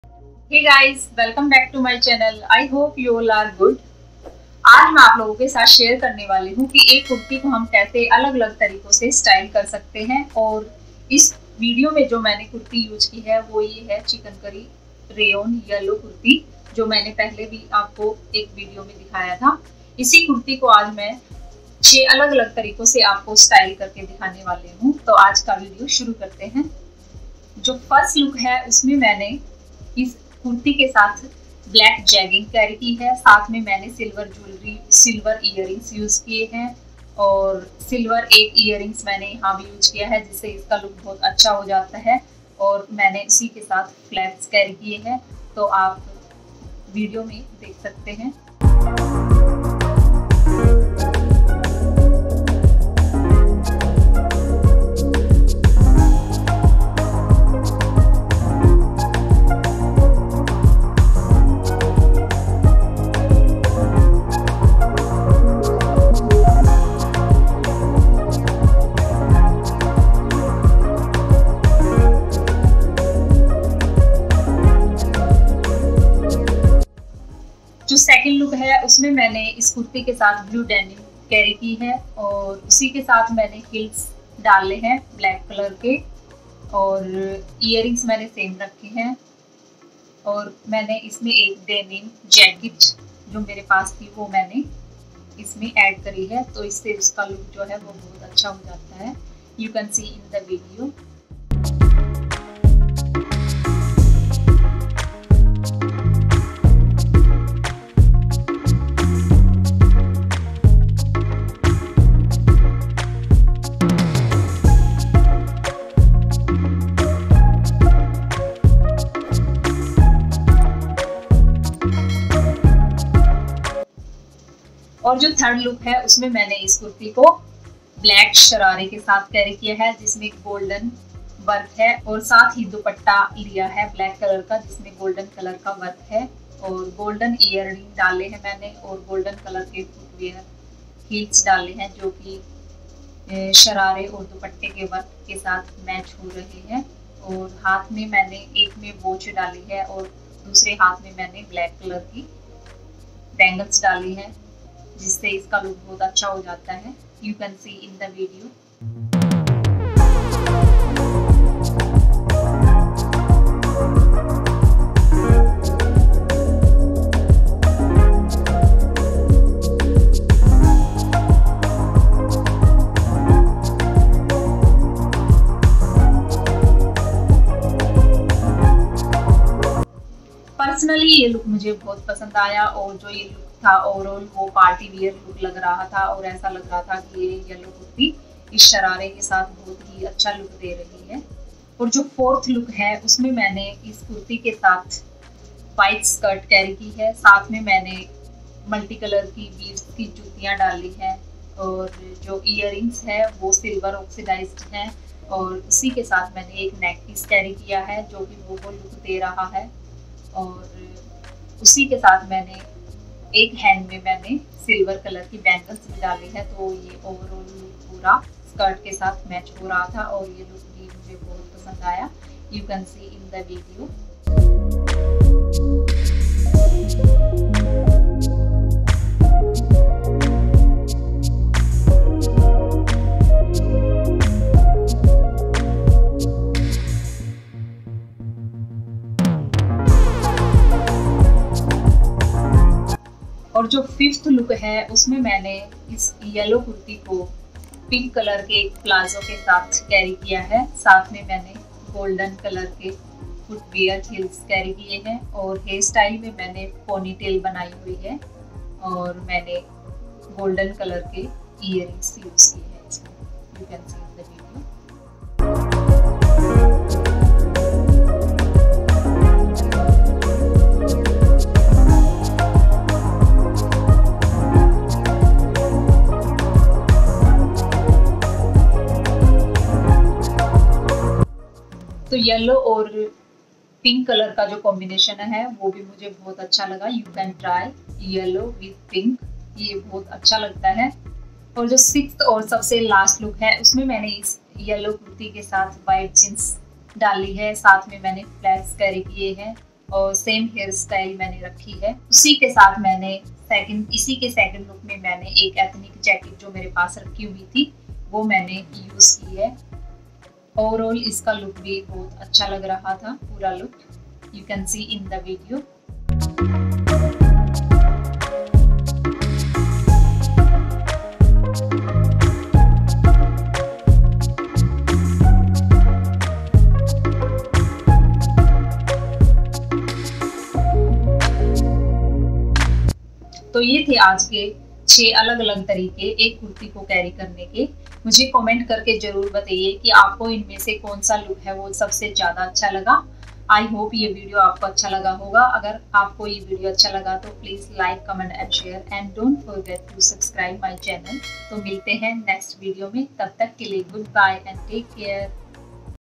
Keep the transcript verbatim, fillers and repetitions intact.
Hey guys, welcome back to my channel. I hope you all are good. आज मैं आप लोगों के साथ शेयर करने वाली हूँ कि एक कुर्ती को हम कैसे अलग अलग तरीकों से स्टाइल कर सकते हैं। और इस वीडियो में जो मैंने कुर्ती यूज की है वो ये है चिकनकारी रेयन येलो कुर्ती, जो मैंने पहले भी आपको एक वीडियो में दिखाया था। इसी कुर्ती को आज मैं छह अलग अलग तरीकों से आपको स्टाइल करके दिखाने वाली हूँ। तो आज का वीडियो शुरू करते हैं। जो फर्स्ट लुक है उसमें मैंने इस कुर्ती के साथ ब्लैक जैगिंग कैरी की है। साथ में मैंने silver jewellery, silver earrings use किए हैं और सिल्वर एक इयररिंग्स मैंने यहाँ भी यूज किया है, जिससे इसका लुक बहुत अच्छा हो जाता है। और मैंने इसी के साथ फ्लैट्स कैरी किए हैं, तो आप वीडियो में देख सकते हैं। जो सेकंड लुक है उसमें मैंने इस कुर्ती के साथ ब्लू डेनिम कैरी की है और उसी के साथ मैंने हिल्स डाले हैं ब्लैक कलर के और इयररिंग्स मैंने सेम रखे हैं। और मैंने इसमें एक डेनिम जैकेट जो मेरे पास थी वो मैंने इसमें ऐड करी है, तो इससे उसका लुक जो है वो बहुत अच्छा हो जाता है। You can see in the video. और जो थर्ड लुक है उसमें मैंने इस कुर्ती को ब्लैक शरारे के साथ कैरी किया है, जिसमें गोल्डन वर्क है और साथ ही दुपट्टा लिया है ब्लैक कलर का, जिसमें गोल्डन कलर का वर्क है और गोल्डन ईयररिंग डाले हैं मैंने और गोल्डन कलर के फुटवेयर हील्स डाले हैं, जो कि शरारे और दुपट्टे के वर्क के साथ मैच हो रहे हैं। और हाथ में मैंने एक में वॉच डाली है और दूसरे हाथ में मैंने ब्लैक कलर की बैंगल्स डाली है, जिससे इसका लुक बहुत अच्छा हो जाता है। You can see in the video. Personally ये लुक मुझे बहुत पसंद आया और जो ये लुक था ओवरऑल वो पार्टी वियर लुक लग रहा था और ऐसा लग रहा था कि ये येलो कुर्ती इस शरारे के साथ बहुत ही अच्छा लुक दे रही है। और जो फोर्थ लुक है उसमें मैंने इस कुर्ती के साथ वाइट स्कर्ट कैरी की है। साथ में मैंने मल्टी कलर की बीड्स की जूतियाँ डाली हैं और जो इयररिंग्स है वो सिल्वर ऑक्सीडाइज्ड हैं और उसी के साथ मैंने एक नेक पीस कैरी किया है, जो कि वो वो लुक दे रहा है। और उसी के साथ मैंने एक हैंड में मैंने सिल्वर कलर की बैंगल्स भी डाली है, तो ये ओवरऑल लुक पूरा स्कर्ट के साथ मैच हो रहा था और ये लुक भी मुझे बहुत पसंद आया। You can see in the video. और जो फिफ्थ लुक है उसमें मैंने इस येलो कुर्ती को पिंक कलर के प्लाजो के साथ कैरी किया है। साथ में मैंने गोल्डन कलर के फुटवियर हील्स कैरी किए हैं और हेयर स्टाइल में मैंने पोनीटेल बनाई हुई है और मैंने गोल्डन कलर के इयररिंग्स यूज किए हैं इसमें। You can see in the video. तो येलो और पिंक कलर का जो कॉम्बिनेशन है वो भी मुझे बहुत अच्छा लगा। You can try yellow with pink, ये बहुत अच्छा लगता है। और जो सिक्स्थ और सबसे लास्ट लुक है उसमें मैंने इस येलो कुर्ती के साथ वाइट जींस डाली है, साथ में मैंने फ्लैट्स कैरी किए हैं और सेम हेयर स्टाइल मैंने रखी है। उसी के साथ मैंने सेकंड इसी के सेकंड लुक में मैंने एक एथनिक जैकेट जो मेरे पास रखी हुई थी वो मैंने यूज़ की है। ओवरऑल इसका लुक भी बहुत अच्छा लग रहा था, पूरा look you can see in the video. तो ये थे आज के छह अलग अलग तरीके एक कुर्ती को कैरी करने के। मुझे कमेंट करके जरूर बताइए कि आपको इनमें से कौन सा लुक है वो सबसे ज़्यादा अच्छा लगा। आई होप ये वीडियो आपको अच्छा लगा होगा। अगर आपको ये वीडियो अच्छा लगा तो please like comment and share and don't forget to subscribe my channel. तो मिलते हैं नेक्स्ट वीडियो में, तब तक के लिए goodbye and take care.